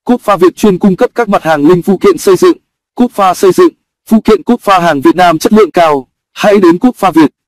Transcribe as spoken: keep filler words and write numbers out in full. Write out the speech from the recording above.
Cúp pha Việt chuyên cung cấp các mặt hàng linh phụ kiện xây dựng. Cúp pha xây dựng, phụ kiện cúp pha hàng Việt Nam chất lượng cao. Hãy đến Cúp pha Việt.